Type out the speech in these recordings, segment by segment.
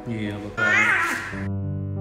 Iya, betul.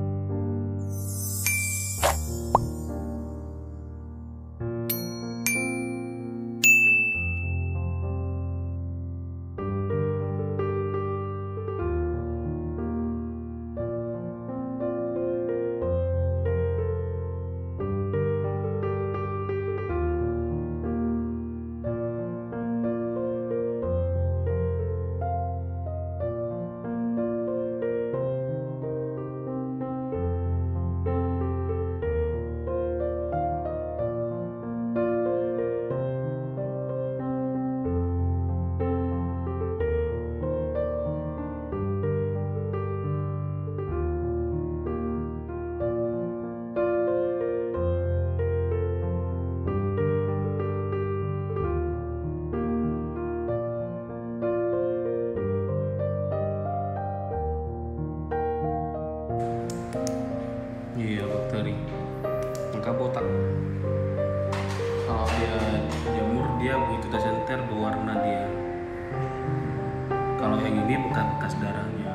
Iya, bakteri. Maka botak. Kalau dia jamur, dia begitu tersenter berwarna dia. Kalau yang ini bekas darahnya.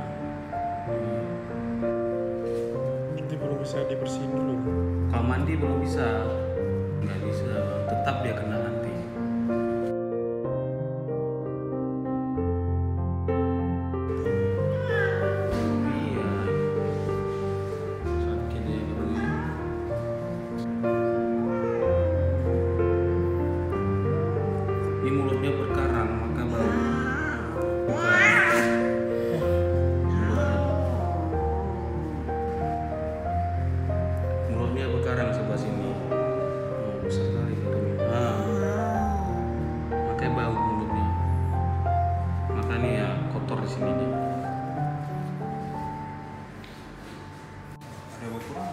Jadi belum bisa dibersihin dulu. Kalau mandi belum bisa, nggak bisa. Tetap dia kena nanti. Iya. Sakit dia begini. Ini mulutnya berkarang, maka bau. Mulutnya berkarang sebelah sini. Oh, besar sekali mulutnya. Makanya bau mulutnya. Makanya ya kotor di sininya. Ada bau kurang?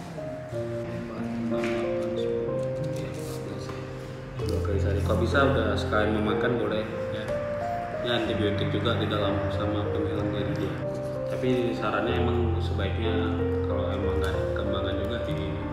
Dua kali sehari. Kalau bisa udah sekali memakan boleh ya. Ya antibiotik juga di dalam sama penghilang nyeri dia. Tapi sarannya emang sebaiknya kalau emang nggak ada perkembangan juga di